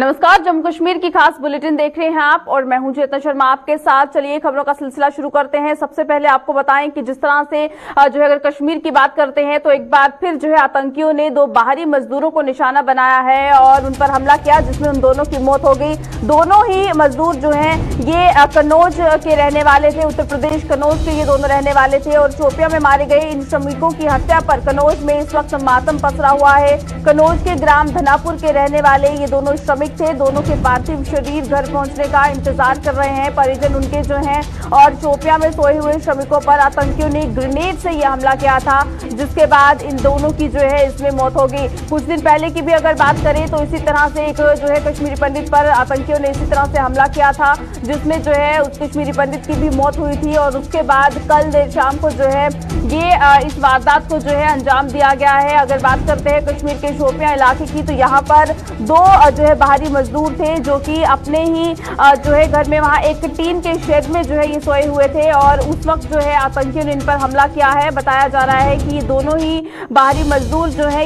नमस्कार, जम्मू कश्मीर की खास बुलेटिन देख रहे हैं आप और मैं हूं चेतना शर्मा आपके साथ। चलिए खबरों का सिलसिला शुरू करते हैं। सबसे पहले आपको बताएं कि जिस तरह से जो है अगर कश्मीर की बात करते हैं तो एक बार फिर जो है आतंकियों ने दो बाहरी मजदूरों को निशाना बनाया है और उन पर हमला किया, जिसमें उन दोनों की मौत हो गई। दोनों ही मजदूर जो है ये कन्नौज के रहने वाले थे, उत्तर प्रदेश कन्नौज के ये दोनों रहने वाले थे और शोपियां में मारे गए इन श्रमिकों की हत्या पर कन्नौज में इस वक्त मातम पसरा हुआ है। कन्नौज के ग्राम धनापुर के रहने वाले ये दोनों श्रमिक थे। दोनों के पार्थिव शरीर घर पहुंचने का इंतजार कर रहे हैं परिजन उनके जो हैं और शोपियां में सोए हुए श्रमिकों पर आतंकियों ने ग्रेनेड से यह हमला किया था, जिसके बाद इन दोनों की जो है इसमें मौत हो गई। कुछ दिन पहले की भी अगर बात करें तो इसी तरह से एक जो है कश्मीरी पंडित पर आतंकियों ने इसी तरह से हमला किया था, जिसमें जो है उस कश्मीरी पंडित की भी मौत हुई थी और उसके बाद कल देर शाम को जो है ये इस वारदात को जो है अंजाम दिया गया है। अगर बात करते हैं कश्मीर के शोपियां इलाके की तो यहाँ पर दो जो है बाहरी मजदूर थे जो कि अपने ही जो है घर में वहां एक टीन के शेड में जो है ये सोए हुए थे और उस वक्त जो है आतंकियों ने इन पर हमला किया है। बताया जा रहा है कि दोनों ही बाहरी मजदूर जो है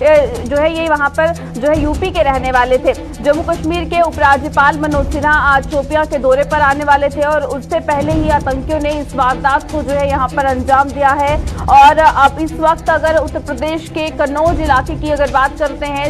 ये वहां पर जो है यूपी के रहने वाले थे। जम्मू कश्मीर के उपराज्यपाल मनोज सिन्हा आज शोपियां के दौरे पर आने वाले थे और उससे पहले ही आतंकियों ने इस वारदात को जो है यहाँ पर अंजाम दिया है। और अब इस वक्त अगर उत्तर प्रदेश के कन्नौज इलाके की अगर बात करते हैं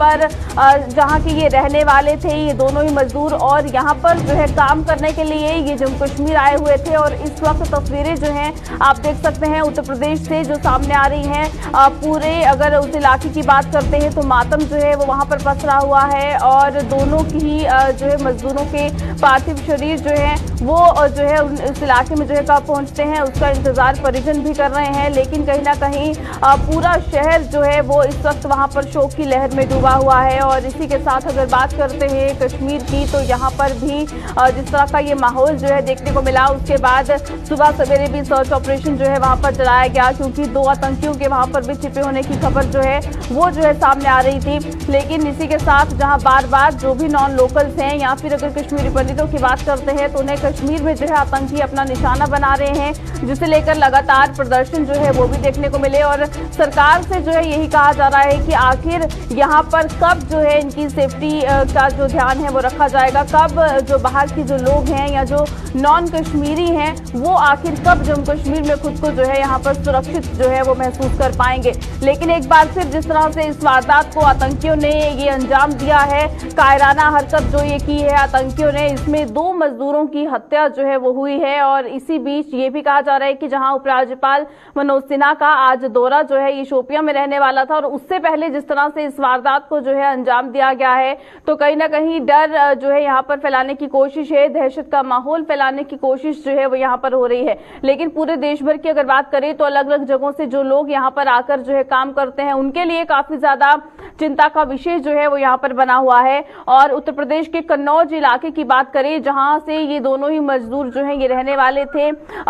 जहां के ये रहने वाले थे ये दोनों ही मजदूर और यहाँ पर जो है काम करने के लिए ये जम्मू कश्मीर आए हुए थे और इस वक्त तस्वीरें जो हैं आप देख सकते हैं उत्तर प्रदेश से जो सामने आ रही हैं। पूरे अगर उस इलाके की बात करते हैं तो मातम जो है वो वहाँ पर पसरा हुआ है और दोनों की ही जो है मजदूरों के पार्थिव शरीर जो है वो जो है उस इलाके में जो है कब पहुँचते हैं उसका इंतजार परिजन भी कर रहे हैं। लेकिन कहीं ना कहीं पूरा शहर जो है वो इस वक्त वहाँ पर शोक की लहर में डूबा हुआ है। और इसी के साथ अगर बात करते हैं कश्मीर की तो यहाँ पर भी जिस तरह का ये माहौल जो है देखने को मिला, उसके बाद सुबह सवेरे भी सर्च ऑपरेशन जो है वहाँ पर चलाया गया क्योंकि दो आतंकियों के वहाँ पर भी छिपे होने की खबर जो है वो जो है सामने आ रही थी। लेकिन इसी के साथ जहाँ बार बार जो भी नॉन लोकल्स हैं या फिर अगर कश्मीरी पंडितों की बात करते हैं तो उन्हें कश्मीर में जो है आतंकी अपना निशाना बना रहे हैं, जिसे लेकर लगातार प्रदर्शन जो है वो भी देखने को मिले। और सरकार से जो है यही कहा जा रहा है कि आखिर यहाँ पर कब जो है इनकी सेफ्टी का जो ध्यान है वो रखा जाएगा, कब जो बाहर के जो लोग हैं या जो नॉन कश्मीरी हैं वो आखिर कब जम्मू कश्मीर में खुद को जो है यहाँ पर सुरक्षित जो है वो महसूस कर पाएंगे। लेकिन एक बार फिर जिस तरह से इस वारदात को आतंकियों ने ये अंजाम दिया है, कायराना हरकत जो ये की है आतंकियों ने, इसमें दो मजदूरों की हत्या जो है वो हुई है। और इसी बीच ये भी कहा जा रहा है कि जहां उपराज्यपाल मनोज सिन्हा का आज दौरा जो है ये शोपियां में रहने वाला था और उससे पहले जिस तरह से इस वारदात को जो है अंजाम दिया गया है तो कहीं ना कहीं डर जो है यहाँ पर फैलाने की कोशिश है, दहशत का माहौल फैलाने की कोशिश जो है वो यहाँ पर हो रही है। लेकिन पूरे देश भर की अगर बात करें तो अलग अलग जगहों से जो लोग यहाँ पर आकर जो है काम करते हैं उनके लिए काफी ज्यादा चिंता का विषय जो है वो यहाँ पर बना हुआ है। और उत्तर प्रदेश के कन्नौज इलाके की बात करें जहां से ये दोनों ही मजदूर जो है ये रहने वाले थे,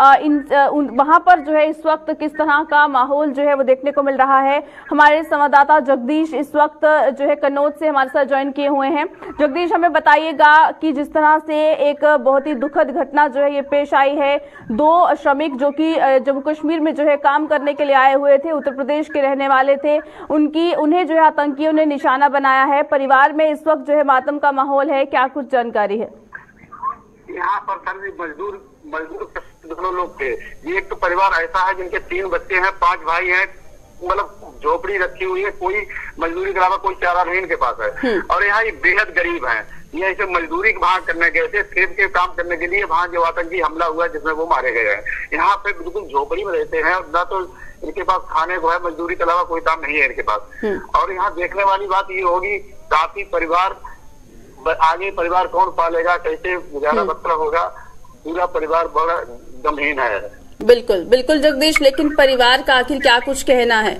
वहां पर जो है इस वक्त किस तरह का माहौल जो है वो देखने को मिल रहा है। हमारे संवाददाता जगदीश इस वक्त जो है कन्नौज से हमारे साथ ज्वाइन किए हुए हैं। जगदीश, हमें बताइएगा कि जिस तरह से एक बहुत ही दुखद घटना जो है ये पेश आई है, दो श्रमिक जो कि जम्मू कश्मीर में जो है काम करने के लिए आए हुए थे, उत्तर प्रदेश के रहने वाले थे, उन्हें जो है आतंकियों ने निशाना बनाया है। परिवार में इस वक्त जो है मातम का माहौल है, क्या कुछ जानकारी है? यहाँ पर सर मजदूर दोनों लोग थे। ये एक तो परिवार ऐसा है जिनके 3 बच्चे हैं, 5 भाई हैं, मतलब झोपड़ी रखी हुई है, कोई मजदूरी के अलावा कोई चारा नहीं इनके पास है। और यहाँ ये बेहद गरीब हैं। ये ऐसे मजदूरी वहां करने गए थे, खेत के काम करने के लिए, वहां जो आतंकी हमला हुआ जिसमें वो मारे गए हैं। यहाँ पे बिल्कुल झोपड़ी में रहते हैं, ना तो इनके पास खाने को है, मजदूरी के अलावा कोई काम नहीं है इनके पास। और यहाँ देखने वाली बात ये होगी काफी परिवार आगे परिवार कौन पालेगा, कैसे गुजारा बसरा होगा, पूरा परिवार बड़ा गमहीन है। बिल्कुल बिल्कुल जगदीश, लेकिन परिवार का आखिर क्या कुछ कहना है?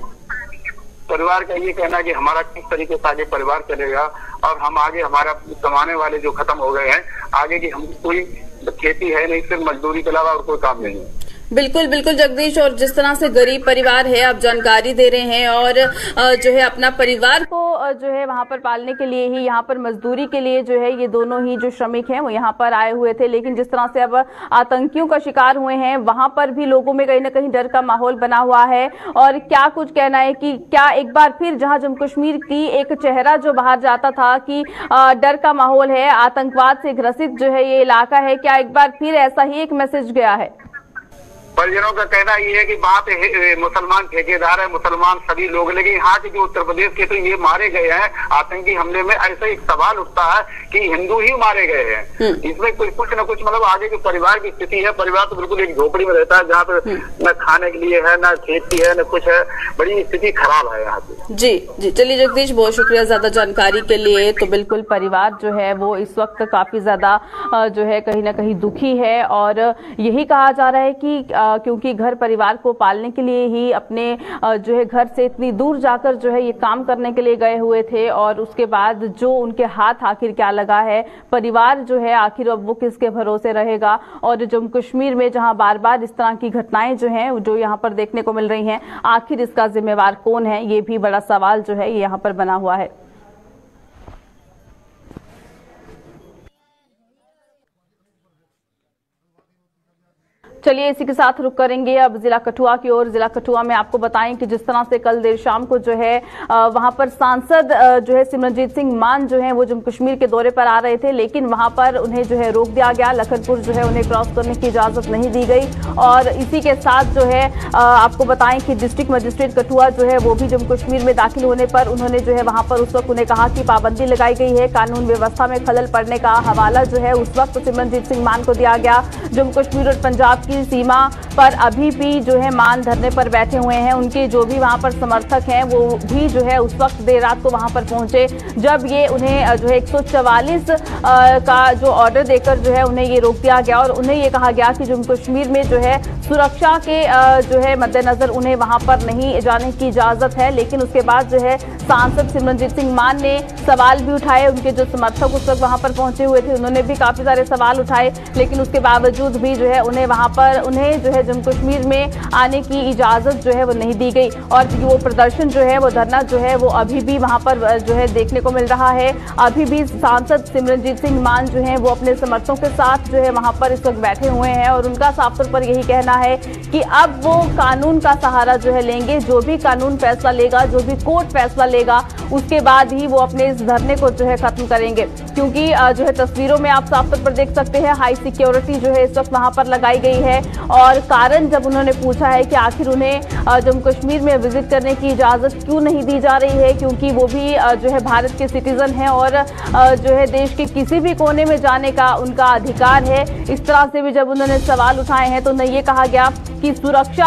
परिवार का ये कहना है कि हमारा किस तरीके से आगे परिवार चलेगा और हम आगे हमारा कमाने वाले जो खत्म हो गए हैं, आगे की हम कोई खेती है नहीं, सिर्फ मजदूरी के अलावा और कोई काम नहीं है। बिल्कुल बिल्कुल जगदीश, और जिस तरह से गरीब परिवार है आप जानकारी दे रहे हैं, और जो है अपना परिवार को जो है वहां पर पालने के लिए ही, यहाँ पर मजदूरी के लिए जो है ये दोनों ही जो श्रमिक हैं वो यहाँ पर आए हुए थे, लेकिन जिस तरह से अब आतंकियों का शिकार हुए हैं वहां पर भी लोगों में कहीं ना कहीं डर का माहौल बना हुआ है। और क्या कुछ कहना है कि क्या एक बार फिर जहां जम्मू कश्मीर की एक चेहरा जो बाहर जाता था कि डर का माहौल है, आतंकवाद से ग्रसित जो है ये इलाका है, क्या एक बार फिर ऐसा ही एक मैसेज गया है? परिजनों का कहना ये है कि वहाँ पे मुसलमान ठेकेदार है, मुसलमान सभी लोग, लेकिन यहाँ के जो उत्तर प्रदेश के तो ये मारे गए हैं आतंकी हमले में। ऐसा एक सवाल उठता है कि हिंदू ही मारे गए हैं। इसमें कुछ न कुछ मतलब आगे जो परिवार की स्थिति है, परिवार तो बिल्कुल एक झोपड़ी में रहता है जहाँ पे न खाने के लिए है, न खेती है, न कुछ है, बड़ी स्थिति खराब है यहाँ पे। जी जी, चलिए जगदीश, बहुत शुक्रिया ज्यादा जानकारी के लिए। तो बिल्कुल परिवार जो है वो इस वक्त काफी ज्यादा जो है कहीं ना कहीं दुखी है, और यही कहा जा रहा है कि क्योंकि घर परिवार को पालने के लिए ही अपने जो है घर से इतनी दूर जाकर जो है ये काम करने के लिए गए हुए थे, और उसके बाद जो उनके हाथ आखिर क्या लगा है, परिवार जो है आखिर अब वो किसके भरोसे रहेगा। और जम्मू कश्मीर में जहां बार बार इस तरह की घटनाएं जो हैं जो यहाँ पर देखने को मिल रही हैं, आखिर इसका जिम्मेवार कौन है, ये भी बड़ा सवाल जो है यहाँ पर बना हुआ है। चलिए इसी के साथ रुक करेंगे अब जिला कठुआ की ओर। जिला कठुआ में आपको बताएं कि जिस तरह से कल देर शाम को जो है वहां पर सांसद जो है सिमरनजीत सिंह मान जो है वो जम्मू कश्मीर के दौरे पर आ रहे थे, लेकिन वहां पर उन्हें जो है रोक दिया गया। लखनपुर जो है उन्हें क्रॉस करने की इजाजत नहीं दी गई, और इसी के साथ जो है आपको बताएं कि डिस्ट्रिक्ट मजिस्ट्रेट कठुआ जो है वो भी जम्मू कश्मीर में दाखिल होने पर उन्होंने जो है वहां पर उस वक्त उन्हें कहा कि पाबंदी लगाई गई है, कानून व्यवस्था में खलल पड़ने का हवाला जो है उस वक्त सिमरनजीत सिंह मान को दिया गया। जम्मू कश्मीर और पंजाब की सीमा पर अभी भी जो है मान धरने पर बैठे हुए हैं। उनके जो भी वहां पर समर्थक हैं वो भी जो है उस वक्त देर रात को वहां पर पहुंचे, जब ये उन्हें जो है 144 का जो ऑर्डर देकर जो है उन्हें ये रोक दिया गया, और उन्हें ये कहा गया कि जम्मू कश्मीर में जो है सुरक्षा के जो है मद्देनजर उन्हें वहां पर नहीं जाने की इजाजत है। लेकिन उसके बाद जो है सांसद सिमरनजीत सिंह मान ने सवाल भी उठाए। उनके जो समर्थक उस वक्त वहां पर पहुंचे हुए थे उन्होंने भी काफी सारे सवाल उठाए, लेकिन उसके बावजूद भी जो है उन्हें वहां पर जो है जम्मू कश्मीर में आने की इजाजत जो है वो नहीं दी गई। और वो प्रदर्शन जो है वो धरना जो है वो अभी भी वहां पर जो है देखने को मिल रहा है। अभी भी सांसद सिमरनजीत सिंह मान जो है वो अपने समर्थकों के साथ जो है वहां पर इस वक्त बैठे हुए हैं, और उनका साफ तौर पर यही कहना है कि अब वो कानून का सहारा जो है लेंगे। जो भी कानून फैसला लेगा, जो भी कोर्ट फैसला लेगा, उसके बाद ही वो अपने इस धरने को जो है खत्म करेंगे। क्योंकि जो है तस्वीरों में आप साफ तौर पर देख सकते हैं हाई सिक्योरिटी जो है इस वक्त वहां पर लगाई गई है। और कारण जब उन्होंने पूछा है कि आखिर उन्हें जम्मू कश्मीर में विजिट करने की इजाजत क्यों नहीं दी जा रही है, क्योंकि वो भी जो है भारत के सिटीजन हैं और जो है देश के किसी भी कोने में जाने का उनका अधिकार है। इस तरह से भी जब उन्होंने सवाल उठाए हैं तो उन्हें ये कहा गया कि सुरक्षा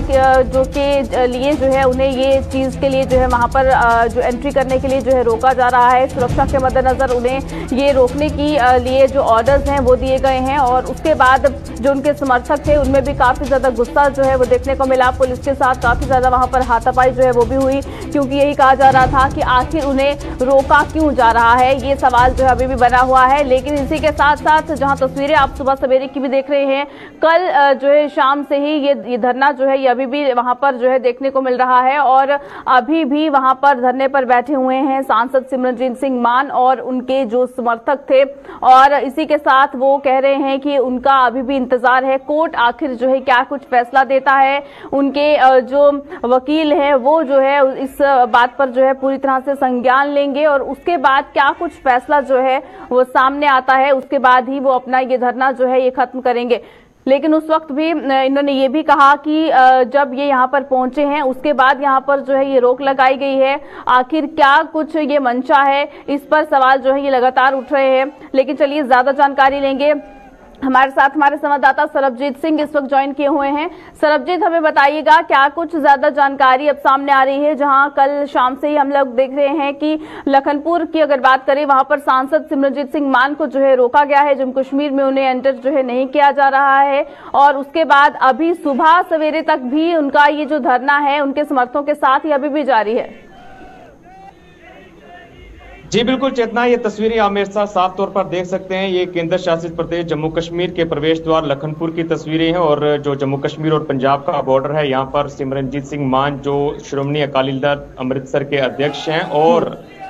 जो के लिए जो है उन्हें ये चीज के लिए जो है वहां पर जो एंट्री करने के लिए जो है रोका जा रहा है। सुरक्षा के मद्देनजर उन्हें ये रोकने की लिए जो ऑर्डर्स हैं वो दिए गए हैं। और उसके बाद जो उनके समर्थक थे उनमें भी काफी ज्यादा गुस्सा जो है वो देखने को मिला। पुलिस के साथ काफी ज्यादा वहां पर हाथापाई जो है वो भी हुई, क्योंकि यही कहा जा रहा था कि आखिर उन्हें रोका क्यों जा रहा है, ये सवाल जो है अभी भी बना हुआ है। लेकिन इसी के साथ साथ जहां तस्वीरें आप सुबह सवेरे की भी देख रहे हैं, कल जो है शाम से ही ये धरना जो है ये अभी भी वहां पर जो है देखने को मिल रहा है। और अभी भी वहां पर धरने पर बैठे हुए हैं सांसद सिमरनजीत सिंह मान और उनके जो समर्थक थे। और इसी के साथ वो कह रहे हैं कि उनका अभी भी इंतजार है कोर्ट आखिर जो है क्या कुछ फैसला देता है। उनके जो वकील हैं वो जो है इस बात पर जो है पूरी तरह से संज्ञान लेंगे, और उसके बाद क्या कुछ फैसला जो है वो सामने आता है उसके बाद ही वो अपना ये धरना जो है ये खत्म करेंगे। लेकिन उस वक्त भी इन्होंने ये भी कहा कि जब ये यहाँ पर पहुंचे हैं उसके बाद यहाँ पर जो है ये रोक लगाई गई है, आखिर क्या कुछ ये मंशा है, इस पर सवाल जो है ये लगातार उठ रहे हैं। लेकिन चलिए ज्यादा जानकारी लेंगे, हमारे साथ हमारे संवाददाता सरबजीत सिंह इस वक्त ज्वाइन किए हुए हैं। सरबजीत, हमें बताइएगा क्या कुछ ज्यादा जानकारी अब सामने आ रही है, जहां कल शाम से ही हम लोग देख रहे हैं कि लखनपुर की अगर बात करें वहां पर सांसद सिमरनजीत सिंह मान को जो है रोका गया है, जम्मू कश्मीर में उन्हें एंटर जो है नहीं किया जा रहा है। और उसके बाद अभी सुबह सवेरे तक भी उनका ये जो धरना है उनके समर्थकों के साथ ही अभी भी जारी है। जी बिल्कुल चेतना, ये तस्वीरें आप मेरे साथ साफ तौर पर देख सकते हैं। ये केंद्र शासित प्रदेश जम्मू कश्मीर के प्रवेश द्वार लखनपुर की तस्वीरें हैं और जो जम्मू कश्मीर और पंजाब का बॉर्डर है, यहाँ पर सिमरनजीत सिंह मान जो श्रोमणी अकाली दल अमृतसर के अध्यक्ष हैं और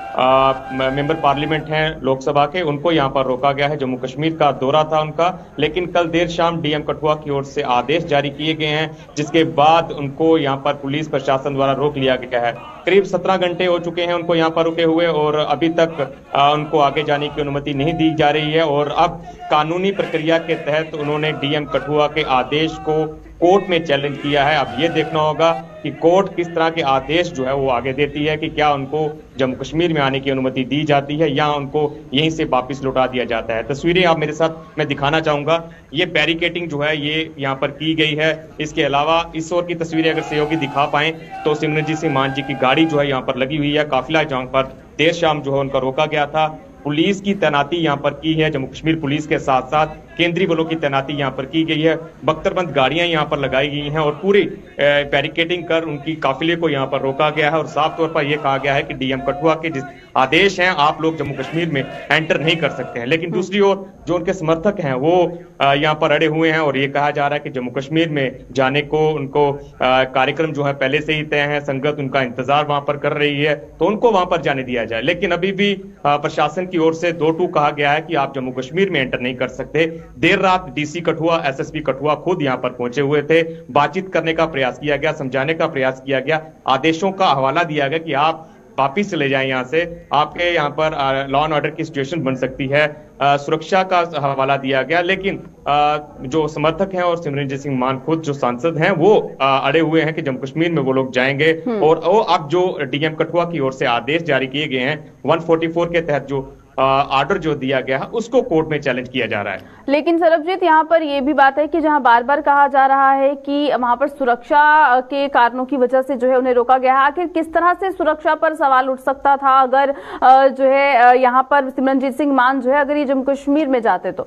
मेंबर पार्लियामेंट हैं लोकसभा के, उनको यहाँ पर रोका गया है। जम्मू कश्मीर का दौरा था उनका, लेकिन कल देर शाम डीएम कठुआ की ओर से आदेश जारी किए गए हैं, जिसके बाद उनको यहाँ पर पुलिस प्रशासन द्वारा रोक लिया गया है। करीब 17 घंटे हो चुके हैं उनको यहाँ पर रुके हुए और अभी तक उनको आगे जाने की अनुमति नहीं दी जा रही है। और अब कानूनी प्रक्रिया के तहत उन्होंने डीएम कठुआ के आदेश को कोर्ट में चैलेंज किया है। अब ये देखना होगा कि कोर्ट किस तरह के आदेश जो है वो आगे देती है, कि क्या उनको जम्मू कश्मीर में आने की अनुमति दी जाती है या उनको यहीं से वापस लौटा दिया जाता है। तस्वीरें आप मेरे साथ मैं दिखाना चाहूंगा। ये बैरिकेटिंग जो है ये यहाँ पर की गई है। इसके अलावा इस ओर की तस्वीरें अगर सहयोगी दिखा पाए तो सिमरनजीत सिंह मान जी की गाड़ी जो है यहाँ पर लगी हुई है। काफिला जहां पर देर शाम जो है उनका रोका गया था। पुलिस की तैनाती यहाँ पर की है, जम्मू कश्मीर पुलिस के साथ साथ केंद्रीय बलों की तैनाती यहाँ पर की गई है। बख्तरबंद गाड़ियां यहाँ पर लगाई गई हैं और पूरी बैरिकेडिंग कर उनकी काफिले को यहाँ पर रोका गया है और साफ तौर पर यह कहा गया है कि डीएम कठुआ के जिस आदेश हैं आप लोग जम्मू कश्मीर में एंटर नहीं कर सकते हैं। लेकिन दूसरी ओर जो उनके समर्थक हैं वो यहाँ पर अड़े हुए हैं और ये कहा जा रहा है कि जम्मू कश्मीर में जाने को उनको कार्यक्रम जो है पहले से ही तय है, संगत उनका इंतजार वहां पर कर रही है तो उनको वहां पर जाने दिया जाए। लेकिन अभी भी प्रशासन की ओर से 2-2 कहा गया है कि आप जम्मू कश्मीर में एंटर नहीं कर सकते। देर रात डीसी कठुआ, एसएसपी कठुआ खुद यहां पर पहुंचे हुए थे। बातचीत करने का प्रयास किया गया, समझाने का प्रयास किया गया, आदेशों का हवाला दिया गया कि आप वापिस चले जाएं यहां से, आपके यहां पर लॉ एंड ऑर्डर की सिचुएशन बन सकती है, सुरक्षा का हवाला दिया गया। लेकिन जो समर्थक हैं और सिमरनजीत सिंह मान खुद जो सांसद हैं वो अड़े हुए हैं कि जम्मू कश्मीर में वो लोग जाएंगे। और वो अब जो डीएम कठुआ की ओर से आदेश जारी किए गए हैं 144 के तहत जो ऑर्डर जो दिया गया है उसको कोर्ट में चैलेंज किया जा रहा है। लेकिन सरबजीत यहाँ पर यह भी बात है कि जहां बार बार कहा जा रहा है कि वहां पर सुरक्षा के कारणों की वजह से जो है उन्हें रोका गया है, आखिर किस तरह से सुरक्षा पर सवाल उठ सकता था अगर जो है यहाँ पर सिमरनजीत सिंह मान जो है अगर ये जम्मू कश्मीर में जाते तो?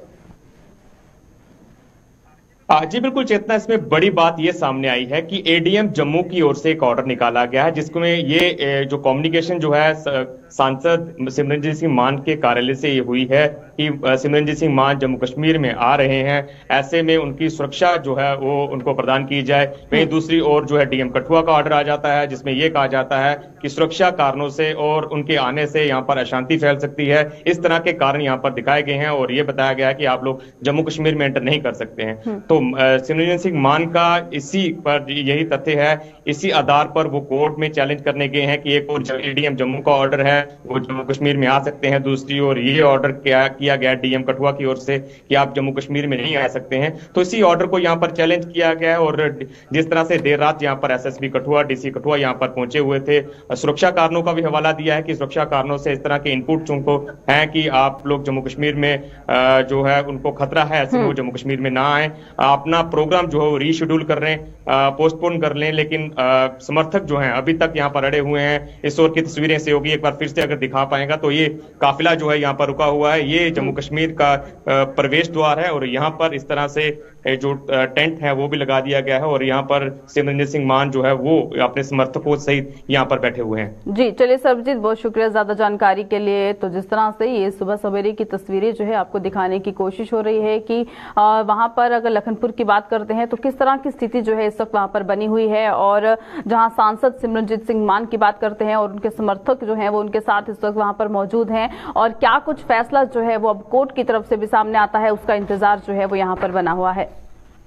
जी बिल्कुल चेतना, इसमें बड़ी बात यह सामने आई है कि एडीएम जम्मू की ओर से एक ऑर्डर निकाला गया है जिसमें ये जो कम्युनिकेशन जो है सांसद सिमरनजीत सिंह मान के कार्यालय से ये हुई है कि सिमरनजीत सिंह मान जम्मू कश्मीर में आ रहे हैं, ऐसे में उनकी सुरक्षा जो है वो उनको प्रदान की जाए। वहीं दूसरी ओर जो है डीएम कठुआ का ऑर्डर आ जाता है जिसमें यह कहा जाता है कि सुरक्षा कारणों से और उनके आने से यहाँ पर अशांति फैल सकती है, इस तरह के कारण यहाँ पर दिखाए गए हैं और ये बताया गया है कि आप लोग जम्मू कश्मीर में एंटर नहीं कर सकते हैं। तो सिमरनजीत सिंह मान का इसी पर यही तथ्य है, इसी आधार पर वो कोर्ट में चैलेंज करने गए हैं कि एक और एडीएम जम्मू का ऑर्डर है वो जम्मू कश्मीर में आ सकते हैं, दूसरी ओर ये ऑर्डर किया गया डीएम कठुआ की ओर से कि आप जम्मू कश्मीर में नहीं आ सकते हैं। तो इसी ऑर्डर को यहाँ पर चैलेंज किया गया है और जिस तरह से देर रात यहाँ पर एसएसपी कठुआ, डीसी कठुआ यहाँ पर पहुंचे हुए थे, सुरक्षा कारणों का भी हवाला दिया है कि सुरक्षा कारणों से इस तरह के इनपुट उनको है कि आप लोग जम्मू कश्मीर में जो है उनको खतरा है, ऐसे वो जम्मू कश्मीर में ना आए, अपना प्रोग्राम जो है वो रीशेड्यूल कर रहे हैं, पोस्टपोन कर लें। लेकिन समर्थक जो हैं अभी तक यहाँ पर अड़े हुए हैं। इस ओर की तस्वीरें से होगी, एक बार फिर से अगर दिखा पाएगा तो ये काफिला जो है यहाँ पर रुका हुआ है, ये जम्मू कश्मीर का प्रवेश द्वार है और यहाँ पर इस तरह से जो टेंट है वो भी लगा दिया गया है और यहाँ पर सिमरनजीत सिंह मान जो है वो अपने समर्थकों सहित यहाँ पर बैठे हुए हैं। जी चलिए सरबजीत, बहुत शुक्रिया ज्यादा जानकारी के लिए। तो जिस तरह से ये सुबह सवेरे की तस्वीरें जो है आपको दिखाने की कोशिश हो रही है कि वहां पर अगर लखनपुर की बात करते हैं तो किस तरह की स्थिति जो है इस वक्त वहां पर बनी हुई है और जहां सांसद सिमरनजीत सिंह मान की बात करते हैं और उनके समर्थक जो है वो उनके साथ इस वक्त वहां पर मौजूद हैं और क्या कुछ फैसला जो है वो अब कोर्ट की तरफ से भी सामने आता है उसका इंतजार जो है वो यहाँ पर बना हुआ है।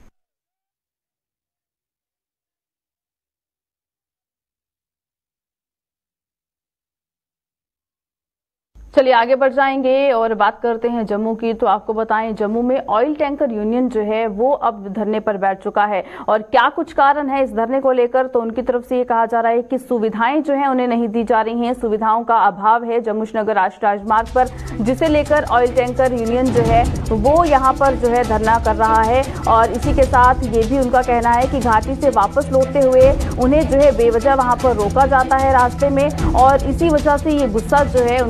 चलिए आगे बढ़ जाएंगे और बात करते हैं जम्मू की। तो आपको बताएं जम्मू में ऑयल टैंकर यूनियन जो है वो अब धरने पर बैठ चुका है और क्या कुछ कारण है इस धरने को लेकर, तो उनकी तरफ से ये कहा जा रहा है कि सुविधाएं जो है उन्हें नहीं दी जा रही हैं, सुविधाओं का अभाव है जम्मू श्रीनगर राष्ट्रीय राजमार्ग पर, जिसे लेकर ऑयल टैंकर यूनियन जो है वो यहाँ पर जो है धरना कर रहा है। और इसी के साथ ये भी उनका कहना है कि घाटी से वापस लौटते हुए उन्हें जो है बेवजह वहां पर रोका जाता है रास्ते में और इसी वजह से ये गुस्सा जो है उनका देखने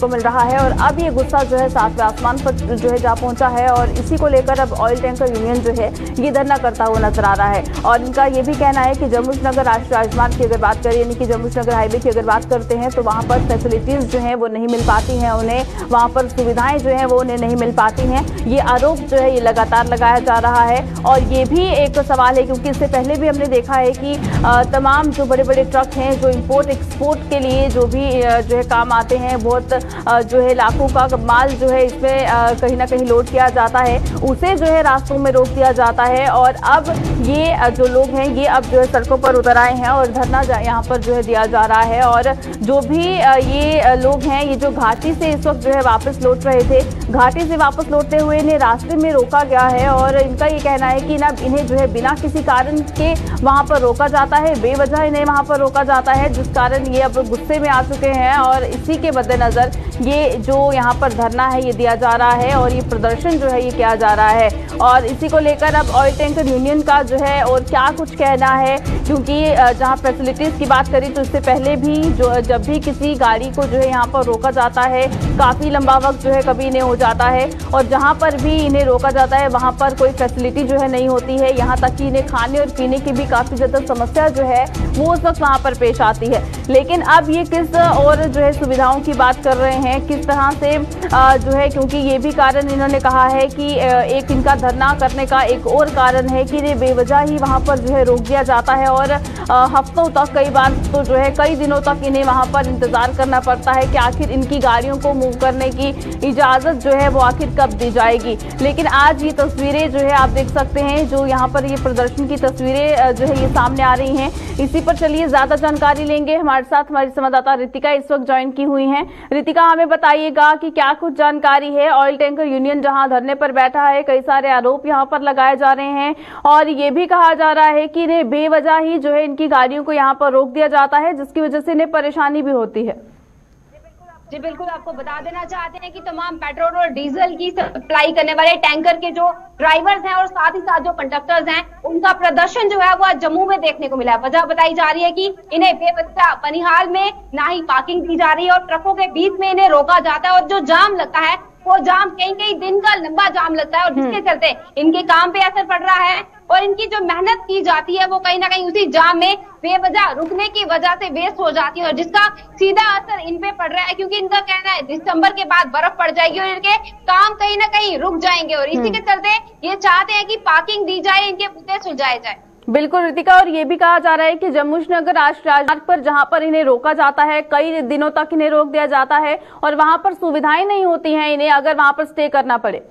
को मिल रहा है और अब ये गुस्सा जो है सातवें आसमान पर जो है जा पहुंचा है और इसी को लेकर अब ऑयल टैंकर यूनियन जो है ये धरना करता हुआ नजर आ रहा है। और इनका ये भी कहना है कि जम्मू-नगर राष्ट्रीय राजमार्ग की अगर बात करें, यानी कि जम्मू-नगर हाईवे की अगर बात करते हैं तो वहां पर फैसिलिटीज जो है वो नहीं मिल पाती हैं उन्हें, वहां पर सुविधाएं जो है वो उन्हें नहीं मिल पाती हैं। ये आरोप जो है ये लगातार लगाया जा रहा है और ये भी एक सवाल है क्योंकि इससे पहले भी हमने देखा है कि तमाम जो बड़े बड़े ट्रक हैं जो इंपोर्ट एक्सपोर्ट के लिए जो भी जो है काम आते हैं, बहुत जो है लाखों का माल जो है इसमें कहीं ना कहीं लोड किया जाता है, उसे जो है रास्तों में रोक दिया जाता है। और अब ये जो लोग हैं ये अब जो है सड़कों पर उतर आए हैं और धरना यहाँ पर जो है दिया जा रहा है। और जो भी ये लोग हैं ये जो घाटी से इस वक्त जो है वापस लौट रहे थे, घाटी से वापस लौटते हुए इन्हें रास्ते में रोका गया है और इनका ये कहना है कि ना इन्हें जो है बिना किसी कारण के वहां पर रोका जाता है, बेवजह इन्हें वहां पर रोका जाता है, जिस कारण ये अब गुस्से में आ चुके हैं और इसी के मद्देनजर ये जो यहाँ पर धरना है ये दिया जा रहा है और ये प्रदर्शन जो है ये किया जा रहा है। और इसी को लेकर अब ऑयल टैंकर यूनियन का जो है और क्या कुछ कहना है, क्योंकि जहाँ फैसिलिटीज की बात करें तो इससे पहले भी जो जब भी किसी गाड़ी को जो है यहाँ पर रोका जाता है काफी लंबा वक्त जो है कभी इन्हें हो जाता है और जहाँ पर भी इन्हें रोका जाता है वहाँ पर कोई फैसिलिटी जो है नहीं होती है, यहाँ तक कि इन्हें खाने और पीने की भी काफी ज्यादा समस्या जो है वो उस वक्त वहाँ पर पेश आती है। लेकिन अब ये किस और जो है सुविधाओं की बात कर रहे हैं, किस तरह से जो है, क्योंकि ये भी कारण इन्होंने कहा है कि एक इनका धरना करने का एक और कारण है कि इन्हें बेवजह ही वहाँ पर जो है रोक दिया जाता है और हफ्तों तक, कई बार तो जो है कई दिनों तक इन्हें वहाँ पर इंतजार करना पड़ता है कि आखिर इनकी गाड़ियों को मूव करने की इजाजत जो है वो आखिर कब दी जाएगी। लेकिन आज ये तस्वीरें जो है आप देख सकते हैं, जो यहाँ पर ये प्रदर्शन की तस्वीरें जो है ये सामने आ रही हैं। इसी पर चलिए ज्यादा जानकारी लेंगे, हमारे साथ हमारी संवाददाता रितिका इस वक्त ज्वाइन की हुई हैं। रितिका, हमें बताइएगा कि क्या कुछ जानकारी है। ऑयल टैंकर यूनियन जहां धरने पर बैठा है, कई सारे आरोप यहां पर लगाए जा रहे हैं और ये भी कहा जा रहा है कि इन्हें बेवजह ही जो है इनकी गाड़ियों को यहां पर रोक दिया जाता है, जिसकी वजह से इन्हें परेशानी भी होती है। जी बिल्कुल, आपको बता देना चाहते हैं कि तमाम पेट्रोल और डीजल की सप्लाई करने वाले टैंकर के जो ड्राइवर्स हैं और साथ ही साथ जो कंडक्टर्स हैं उनका प्रदर्शन जो है वो आज जम्मू में देखने को मिला है। वजह बताई जा रही है कि इन्हें बेवजह बनिहाल में ना ही पार्किंग दी जा रही है और ट्रकों के बीच में इन्हें रोका जाता है और जो जाम लगता है वो जाम कई दिन का लंबा जाम लगता है और जिसके चलते इनके काम पे असर पड़ रहा है और इनकी जो मेहनत की जाती है वो कहीं ना कहीं उसी जाम में बेवजह रुकने की वजह से वेस्ट हो जाती है और जिसका सीधा असर इन पे पड़ रहा है, क्योंकि इनका कहना है दिसंबर के बाद बर्फ पड़ जाएगी और इनके काम कहीं ना कहीं रुक जाएंगे और इसी के चलते ये चाहते हैं कि पार्किंग दी जाए, इनके मुद्दे सुलझाए जाए। बिल्कुल रितिका, और ये भी कहा जा रहा है कि जम्मू-नगर राष्ट्रीय राजमार्ग पर जहां पर इन्हें रोका जाता है, कई दिनों तक इन्हें रोक दिया जाता है और वहां पर सुविधाएं नहीं होती हैं इन्हें अगर वहां पर स्टे करना पड़े।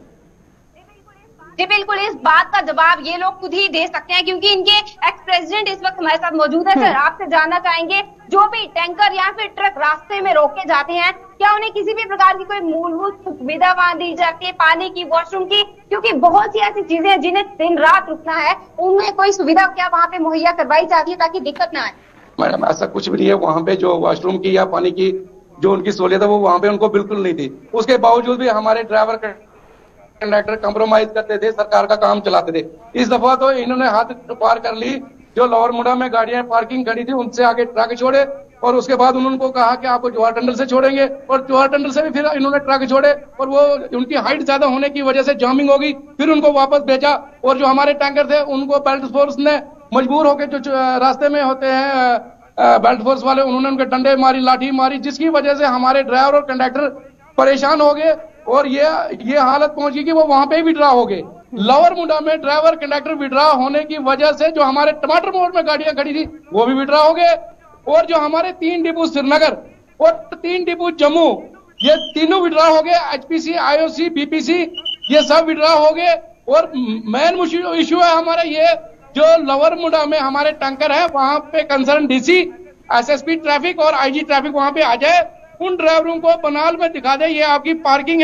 जी बिल्कुल, इस बात का जवाब ये लोग खुद ही दे सकते हैं क्योंकि इनके एक्स प्रेसिडेंट इस वक्त हमारे साथ मौजूद है। सर, आपसे जानना चाहेंगे जो भी टैंकर या फिर ट्रक रास्ते में रोके जाते हैं, क्या उन्हें किसी भी प्रकार की कोई मूलभूत सुविधा वहां दी जाती है, पानी की, वॉशरूम की? क्योंकि बहुत सी ऐसी चीजें हैं जिन्हें दिन रात रुकना है, उनमें कोई सुविधा क्या वहाँ पे मुहैया करवाई जाती है ताकि दिक्कत ना आए? मैडम, ऐसा कुछ भी नहीं है। वहाँ पे जो वॉशरूम की या पानी की जो उनकी सहूलियत है वो वहाँ पे उनको बिल्कुल नहीं थी। उसके बावजूद भी हमारे ड्राइवर कंडक्टर कंप्रोमाइज करते थे, सरकार का काम चलाते थे। इस दफा तो इन्होंने हाथ पार कर ली। जो लोअर मुंडा में गाड़ियां पार्किंग खड़ी थी उनसे आगे ट्रक छोड़े और उसके बाद उन्होंने कहा कि आपको जवाहर टंडल से छोड़ेंगे और जवाहर टंडल से भी फिर इन्होंने ट्रक छोड़े और वो उनकी हाइट ज्यादा होने की वजह से जामिंग होगी, फिर उनको वापस भेजा। और जो हमारे टैंकर थे उनको बेल्ट फोर्स ने मजबूर होकर जो रास्ते में होते हैं बेल्ट फोर्स वाले, उन्होंने उनके डंडे मारी, लाठी मारी, जिसकी वजह से हमारे ड्राइवर और कंडक्टर परेशान हो गए और ये हालत पहुंची कि वो वहां पे विड्रा हो गए। लोअर मुंडा में ड्राइवर कंडक्टर विड्रा होने की वजह से जो हमारे टमाटर मोड़ में गाड़ियां खड़ी थी वो भी विड्रा हो गए और जो हमारे 3 डिपो श्रीनगर और 3 डिपो जम्मू, ये तीनों विड्रा हो गए। एचपीसी, आईओसी, बीपीसी, ये सब विड्रा हो गए। और मेन इश्यू है हमारा ये, जो लोअर मुंडा में हमारे टैंकर है वहां पे कंसर्न डीसी, एसएसपी ट्रैफिक और आईजी ट्रैफिक वहां पे आ जाए, उन ड्राइवरों को बनाल में दिखा दे ये आपकी पार्किंग है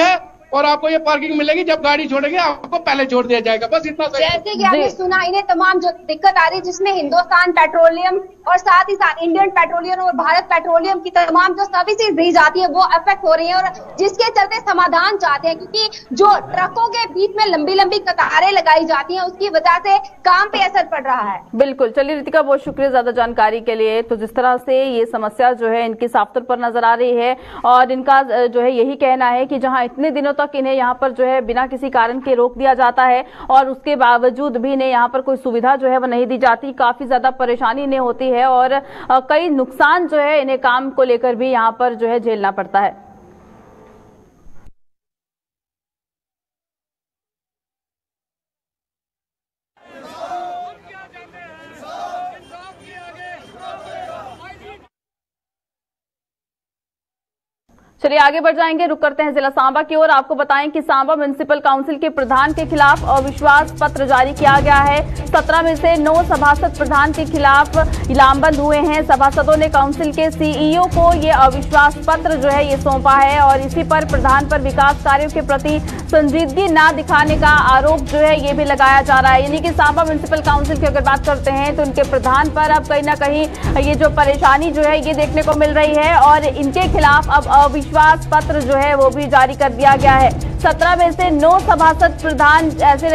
और आपको ये पार्किंग मिलेगी, जब गाड़ी छोड़ेंगे आपको पहले छोड़ दिया जाएगा, बस इतना। जैसे कि आपने सुना, इन्हें तमाम जो दिक्कत आ रही है, जिसमें हिंदुस्तान पेट्रोलियम और साथ ही साथ इंडियन पेट्रोलियम और भारत पेट्रोलियम की तमाम जो सर्विसेज दी जाती है वो अफेक्ट हो रही है, और जिसके चलते समाधान चाहते हैं, क्योंकि जो ट्रकों के बीच में लंबी लंबी कतारें लगाई जाती हैं उसकी वजह से काम पे असर पड़ रहा है। बिल्कुल, चलिए रितिका, बहुत शुक्रिया ज्यादा जानकारी के लिए। तो जिस तरह से ये समस्या जो है इनकी साफ तौर पर नजर आ रही है, और इनका जो है यही कहना है कि जहां इतने दिनों तक इन्हें यहाँ पर जो है बिना किसी कारण के रोक दिया जाता है और उसके बावजूद भी इन्हें यहाँ पर कोई सुविधा जो है वो नहीं दी जाती, काफी ज्यादा परेशानी इन्हें होती है और कई नुकसान जो है इन्हें काम को लेकर भी यहाँ पर जो है झेलना पड़ता है। चलिए आगे बढ़ जाएंगे, रुक करते हैं जिला सांबा की ओर। आपको बताएं कि सांबा म्युनिसिपल काउंसिल के प्रधान के खिलाफ अविश्वास पत्र जारी किया गया है। 17 में से 9 सभासद प्रधान के खिलाफ लामबंद हुए हैं। सभासदों ने काउंसिल के सीईओ को ये अविश्वास पत्र जो है ये सौंपा है और इसी पर प्रधान पर विकास कार्यों के प्रति संजीदगी न दिखाने का आरोप जो है ये भी लगाया जा रहा है। यानी कि सांबा म्युनिसिपल काउंसिल की अगर बात करते हैं तो इनके प्रधान पर अब कहीं ना कहीं ये जो परेशानी जो है ये देखने को मिल रही है और इनके खिलाफ अब अविश्वास पत्र जो है वो भी जारी कर दिया गया है। 17 में से 9 सभासद ऐसे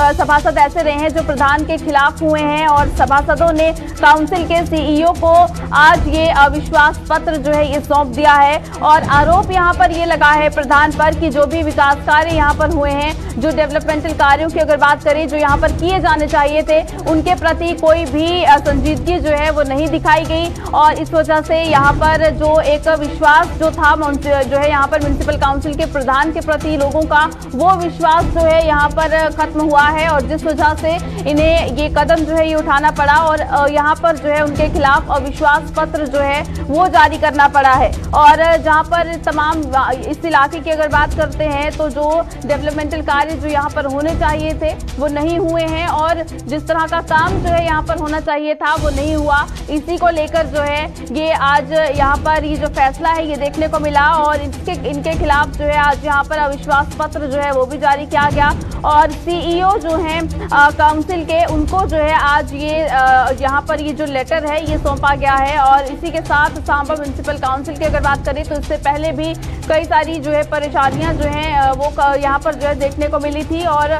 रहे हैं जो प्रधान के खिलाफ हुए हैं और सभासदों ने काउंसिल के सीईओ को आज ये अविश्वास पत्र जो है ये सौंप दिया है और आरोप यहाँ पर ये लगा है प्रधान पर कि जो भी विकास कार्य यहाँ पर हुए हैं, जो डेवलपमेंटल कार्यों की अगर बात करें जो यहाँ पर किए जाने चाहिए थे, उनके प्रति कोई भी संजीदगी जो है वो नहीं दिखाई गई और इस वजह से यहाँ पर जो एक विश्वास जो था जो है यहाँ पर म्युनिसिपल काउंसिल के प्रधान के प्रति लोगों का, वो विश्वास जो है यहाँ पर खत्म हुआ है और जिस वजह से इन्हें ये कदम जो है ये उठाना पड़ा और यहाँ पर जो है उनके खिलाफ अविश्वास पत्र जो है वो जारी करना पड़ा है। और जहाँ पर तमाम इस इलाके की अगर बात करते हैं तो जो डेवलपमेंटल कार्य जो यहाँ पर होने चाहिए थे वो नहीं हुए हैं और जिस तरह का काम जो है यहाँ पर होना चाहिए था वो नहीं हुआ। इसी को लेकर जो है ये आज यहाँ पर ये जो फैसला है ये देखने को मिला और इनके खिलाफ जो है आज यहाँ पर अविश्वास पत्र जो है वो भी जारी किया गया और सीईओ जो हैं काउंसिल के, उनको जो है आज ये यहाँ पर ये जो लेटर है ये सौंपा गया है। और इसी के साथ सांबा म्युनिसिपल काउंसिल की अगर बात करें तो इससे पहले भी कई सारी जो है परेशानियां जो हैं वो यहाँ पर जो है देखने को मिली थी और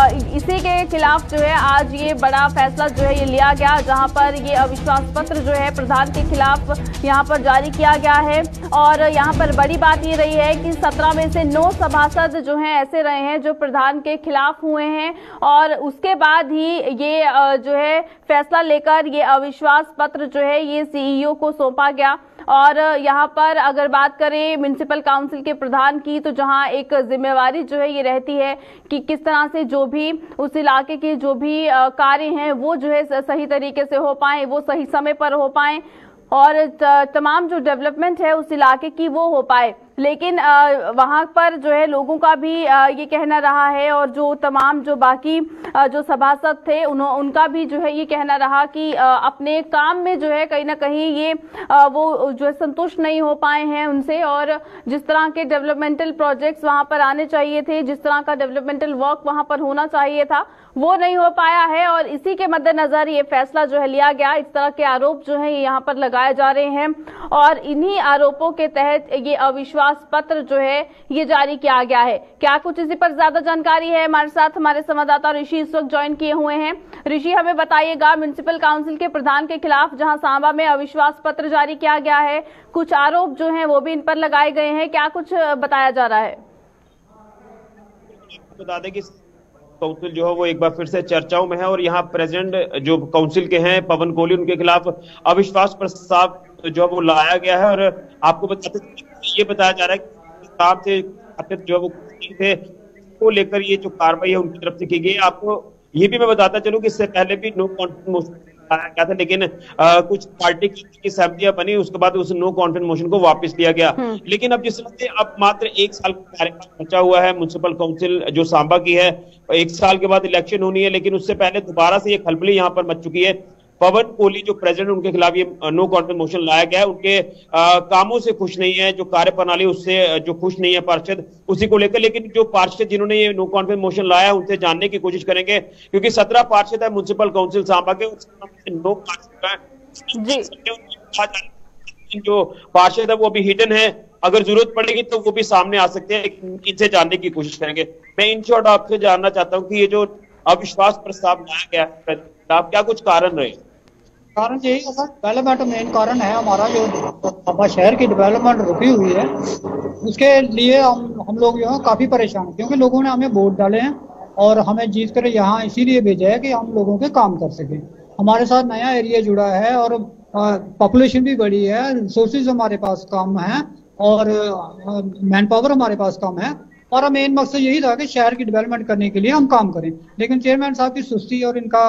इसी के खिलाफ जो है आज ये बड़ा फैसला जो है ये लिया गया, जहाँ पर ये अविश्वास पत्र जो है प्रधान के खिलाफ यहाँ पर जारी किया गया है। और यहाँ पर बड़ी बात ये रही है कि 17 में से 9 सभासद जो हैं ऐसे रहे हैं जो प्रधान के खिलाफ हुए हैं और उसके बाद ही ये जो है फैसला लेकर ये अविश्वास पत्र जो है ये सीईओ को सौंपा गया। और यहाँ पर अगर बात करें म्युनिसिपल काउंसिल के प्रधान की, तो जहाँ एक जिम्मेवारी जो है ये रहती है कि किस तरह से जो भी उस इलाके के जो भी कार्य हैं वो जो है सही तरीके से हो पाए, वो सही समय पर हो पाए और तमाम जो डेवलपमेंट है उस इलाके की वो हो पाए। लेकिन वहां पर जो है लोगों का भी ये कहना रहा है और जो तमाम जो बाकी जो सभासद थे उनका भी जो है ये कहना रहा कि अपने काम में जो है कहीं ना कहीं ये वो जो है संतुष्ट नहीं हो पाए हैं उनसे और जिस तरह के डेवलपमेंटल प्रोजेक्ट्स वहां पर आने चाहिए थे, जिस तरह का डेवलपमेंटल वर्क वहां पर होना चाहिए था, वो नहीं हो पाया है और इसी के मद्देनजर ये फैसला जो है लिया गया। इस तरह के आरोप जो है यहाँ पर लगाए जा रहे हैं और इन्हीं आरोपों के तहत ये अविश्वास पत्र जो है ये जारी किया गया है। क्या कुछ इसी पर ज्यादा जानकारी है, हमारे साथ हमारे संवाददाता ऋषि इस वक्त ज्वाइन किए हुए हैं। ऋषि, हमें बताइएगा, म्युनिसिपल काउंसिल के प्रधान के खिलाफ जहां सांबा में अविश्वास पत्र जारी किया गया है, कुछ आरोप जो हैं वो भी इन पर लगाए गए हैं, क्या कुछ बताया जा रहा है? बता दें कि काउंसिल जो है वो एक बार फिर से चर्चाओं में है और यहाँ प्रेसिडेंट जो काउंसिल के हैं पवन कोहली, उनके खिलाफ अविश्वास प्रस्ताव जो है वो लाया गया है। और आपको ये बताया जा रहा है कि हिसाब से जो है वो थे को लेकर ये जो कार्रवाई है उनकी तरफ से की गई। आपको ये भी मैं बताता चलूं कि इससे पहले भी नो कॉन्फिडेंस मोशन लाया गया था, लेकिन कुछ पार्टी की सहमतियां बनी, उसके बाद उस नो कॉन्फिडेंस मोशन को वापस लिया गया। लेकिन अब जिस तरह से अब मात्र 1 साल का कार्यकाल बचा हुआ है म्युनिसिपल काउंसिल जो सांबा की है, 1 साल के बाद इलेक्शन होनी है, लेकिन उससे पहले दोबारा से ये खलबली यहाँ पर मच चुकी है। पवन कोहली जो प्रेसिडेंट, उनके खिलाफ ये नो कॉन्फिडेंस मोशन लाया गया है। उनके कामों से खुश नहीं है, जो कार्यप्रणाली उससे जो खुश नहीं है पार्षद, उसी को लेकर। लेकिन जो पार्षद जिन्होंने ये नो कॉन्फिडेंस मोशन लाया है उनसे जानने की कोशिश करेंगे, क्योंकि 17 पार्षद है म्युनिसिपल काउंसिल सांबा के, नो पार्षद जो पार्षद है वो अभी हिडन है, अगर जरूरत पड़ेगी तो वो भी सामने आ सकते हैं, इनसे जानने की कोशिश करेंगे। मैं इन शॉर्ट आपसे जानना चाहता हूँ कि ये जो अविश्वास प्रस्ताव लाया गया है, क्या कुछ कारण रहे? कारण यही है सर, डेवलपमेंट मेन कारण है हमारा, जो हमारे शहर की डेवलपमेंट रुकी हुई है, उसके लिए हम लोग जो है काफी परेशान हैं, क्योंकि लोगों ने हमें वोट डाले हैं और हमें जीत कर यहाँ इसीलिए भेजा है कि हम लोगों के काम कर सकें। हमारे साथ नया एरिया जुड़ा है और पॉपुलेशन भी बढ़ी है, रिसोर्सेज हमारे पास कम है और मैन पावर हमारे पास कम है, और मेन मकसद यही था कि शहर की डेवलपमेंट करने के लिए हम काम करें। लेकिन चेयरमैन साहब की सुस्ती और इनका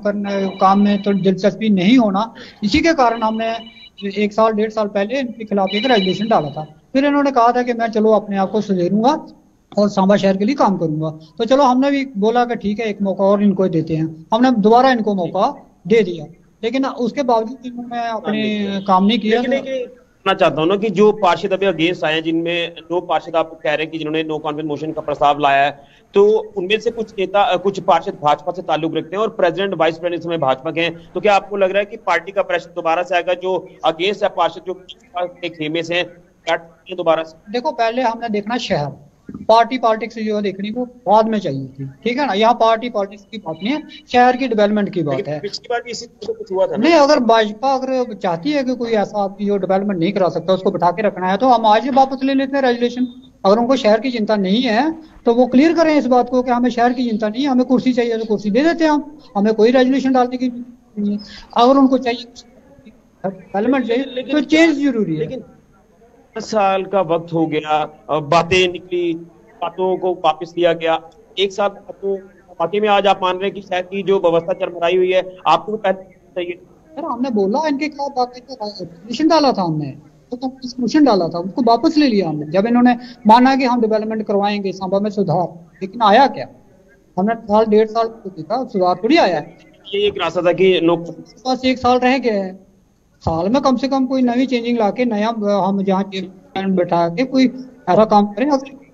काम में तो दिलचस्पी नहीं होना, इसी के कारण हमने 1 साल 1.5 साल पहले इनके खिलाफ एक रेजोल्यूशन डाला था। फिर इन्होंने कहा था कि मैं चलो अपने आप को सुधेरूंगा और सांबा शहर के लिए काम करूंगा। तो चलो हमने भी बोला कि ठीक है, एक मौका और इनको देते हैं। हमने दोबारा इनको मौका दे दिया, लेकिन उसके बावजूद इन्होंने अपने काम नहीं किया। मैं चाहता हूं ना कि जो पार्षद अभी अगेंस्ट आए हैं, जिनमें 2 पार्षद आप कह रहे हैं कि जिन्होंने नो कॉन्फिडेंस मोशन का प्रस्ताव लाया है, तो उनमें से कुछ पार्षद भाजपा से ताल्लुक रखते हैं और प्रेसिडेंट वाइस प्रेसिडेंट समय भाजपा के हैं। तो क्या आपको लग रहा है कि पार्टी का प्रेशर दोबारा से आएगा, जो अगेंस्ट है पार्षद जो खेमे से हैं दोबारा से? देखो, पहले हमने देखना शहर, पार्टी पॉलिटिक्स जो है देखनी वो बाद में चाहिए थी, ठीक है ना। यहाँ पार्टी पॉलिटिक्स की बात नहीं है, शहर की डेवलपमेंट की बात है। पिछली बार भी इसी कुछ हुआ था नहीं, अगर भाजपा अगर चाहती है कि कोई ऐसा आदमी जो डेवलपमेंट नहीं करा सकता उसको बिठा के रखना है, तो हम आज ही वापस ले लेते हैं रेजुलेशन। अगर उनको शहर की चिंता नहीं है तो वो क्लियर करें इस बात को कि हमें शहर की चिंता नहीं है, हमें कुर्सी चाहिए तो कुर्सी दे देते हैं हम, हमें कोई रेजुलेशन डालने की नहीं है। अगर उनको चाहिए डेवलपमेंट चाहिए तो चेंज जरूरी है। लेकिन 10 साल का वक्त हो गया, बातें निकली, बातों को वापस लिया गया, 1 साल बाकी में आज आप मान रहे हैं कि शहर की जो व्यवस्था चरमराई हुई है, आपको पहले चाहिए? सर, हमने बोला इनके खिलाफ रेजोल्यूशन डाला था, हमने तो मोशन डाला था, उसको वापस ले लिया हमने जब इन्होंने माना कि हम डेवलपमेंट करवाएंगे सांबा में सुधार। लेकिन आया क्या? हमने 1.5 साल देखा, सुधार थोड़ी आया है। ये एक रास्ता था कि लोग बस 1 साल रह गया है, साल में कम से कम कोई नई चेंजिंग लाके नया हम जहाँ बैठा के कोई ऐसा काम करें।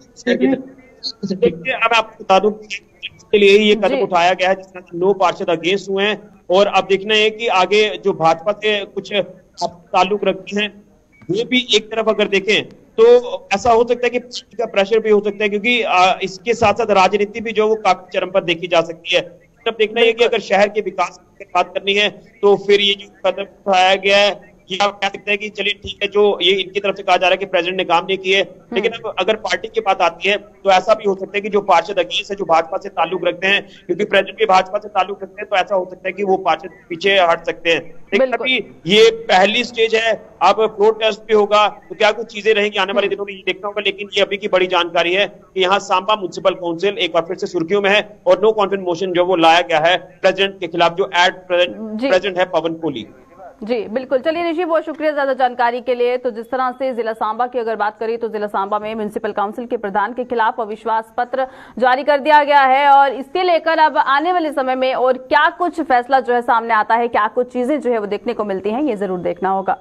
अब आपको बता दूं के लिए ये कदम उठाया गया है, जिसमें 9 पार्षद अगेंस्ट हुए हैं, और अब देखना है कि आगे जो भाजपा से कुछ ताल्लुक रखते हैं वो भी एक तरफ अगर देखें तो ऐसा हो सकता है कि पार्टी का प्रेशर भी हो सकता है, क्योंकि इसके साथ साथ राजनीति भी जो वो काफी चरम पर देखी जा सकती है। तब देखना है कि अगर शहर के विकास की बात करनी है तो फिर ये जो कदम उठाया गया है, ये आप कह सकते हैं कि चलिए ठीक है, जो ये इनकी तरफ से कहा जा रहा है कि प्रेसिडेंट ने काम नहीं किए, लेकिन अब अगर पार्टी की बात आती है तो ऐसा भी हो सकता है कि जो पार्षद अगेंस्ट है, जो भाजपा से ताल्लुक रखते हैं, क्योंकि प्रेसिडेंट भी भाजपा से ताल्लुक रखते हैं, तो ऐसा हो सकता है कि वो पार्षद पीछे हट सकते हैं। लेकिन अभी ये पहली स्टेज है, अब फ्लोर टेस्ट भी होगा, तो क्या कुछ चीजें रहेंगी आने वाले दिनों में, ये देखना होगा। लेकिन ये अभी की बड़ी जानकारी है कि यहाँ सांबा म्युनिसिपल काउंसिल एक बार फिर से सुर्खियों में है, और नो कॉन्फिडेंस मोशन जो वो लाया गया है प्रेसिडेंट के खिलाफ, जो एट प्रेसिडेंट है पवन कोहली। जी बिल्कुल, चलिए ऋषि, बहुत शुक्रिया ज्यादा जानकारी के लिए। तो जिस तरह से जिला सांबा की अगर बात करें तो जिला सांबा में म्युनिसिपल काउंसिल के प्रधान के खिलाफ अविश्वास पत्र जारी कर दिया गया है, और इसके लेकर अब आने वाले समय में और क्या कुछ फैसला जो है सामने आता है, क्या कुछ चीजें जो है वो देखने को मिलती हैं, ये जरूर देखना होगा।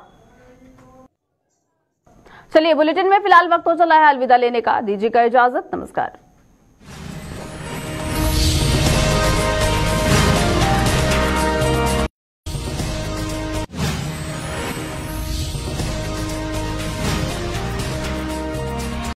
चलिए, बुलेटिन में फिलहाल वक्त हो चला है अलविदा लेने का, दीजिएगा इजाजत, नमस्कार।